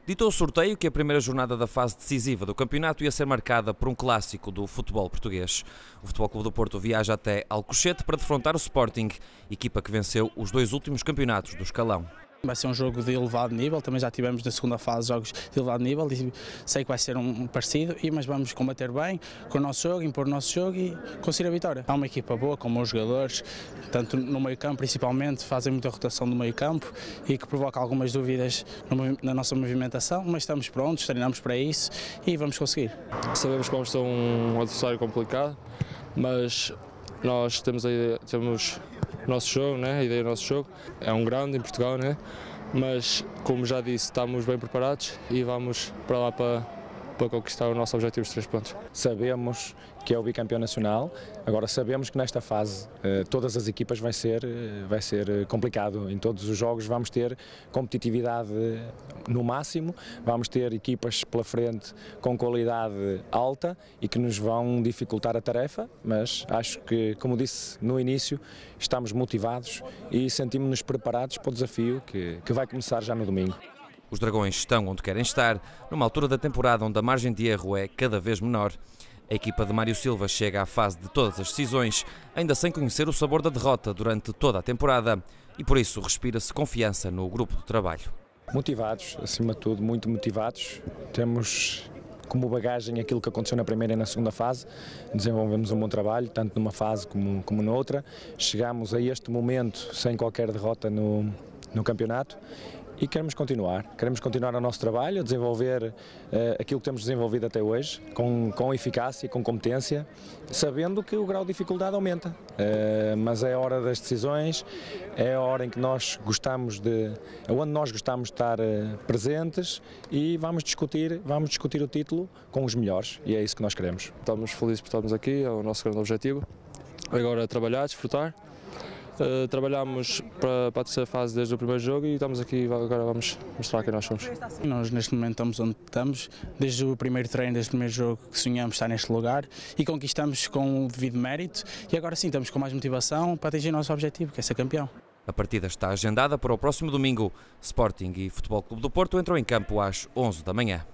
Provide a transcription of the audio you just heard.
Ditou o sorteio que a primeira jornada da fase decisiva do campeonato ia ser marcada por um clássico do futebol português. O Futebol Clube do Porto viaja até Alcochete para defrontar o Sporting, equipa que venceu os dois últimos campeonatos do escalão. Vai ser um jogo de elevado nível, também já tivemos na segunda fase jogos de elevado nível e sei que vai ser um parecido, mas vamos combater bem com o nosso jogo, impor o nosso jogo e conseguir a vitória. Há uma equipa boa, com bons jogadores, tanto no meio campo principalmente, fazem muita rotação no meio campo e que provoca algumas dúvidas na nossa movimentação, mas estamos prontos, treinamos para isso e vamos conseguir. Sabemos que vamos ter um adversário complicado, mas nós temos o nosso jogo, né? A ideia do nosso jogo é um grande em Portugal, né? Mas como já disse, estamos bem preparados e vamos para lá para conquistar o nosso objetivo de 3 pontos. Sabemos que é o bicampeão nacional, agora sabemos que nesta fase todas as equipas vai ser complicado. Em todos os jogos vamos ter competitividade no máximo, vamos ter equipas pela frente com qualidade alta e que nos vão dificultar a tarefa, mas acho que, como disse no início, estamos motivados e sentimos-nos preparados para o desafio que vai começar já no domingo. Os Dragões estão onde querem estar, numa altura da temporada onde a margem de erro é cada vez menor. A equipa de Mário Silva chega à fase de todas as decisões, ainda sem conhecer o sabor da derrota durante toda a temporada, e por isso respira-se confiança no grupo de trabalho. Motivados, acima de tudo, muito motivados. Temos como bagagem aquilo que aconteceu na primeira e na segunda fase, desenvolvemos um bom trabalho, tanto numa fase como noutra. Chegamos a este momento sem qualquer derrota no campeonato. E queremos continuar o nosso trabalho, a desenvolver aquilo que temos desenvolvido até hoje, com eficácia e com competência, sabendo que o grau de dificuldade aumenta. Mas é a hora das decisões, é a hora em que é onde nós gostamos de estar presentes e vamos discutir o título com os melhores e é isso que nós queremos. Estamos felizes por estarmos aqui, é o nosso grande objetivo. Agora trabalhar, desfrutar. Trabalhámos para a terceira fase desde o primeiro jogo e estamos aqui, agora vamos mostrar quem nós somos. Nós neste momento estamos onde estamos, desde o primeiro treino, desde o primeiro jogo que sonhamos estar neste lugar e conquistamos com o devido mérito e agora sim estamos com mais motivação para atingir o nosso objetivo, que é ser campeão. A partida está agendada para o próximo domingo. Sporting e Futebol Clube do Porto entram em campo às 11 da manhã.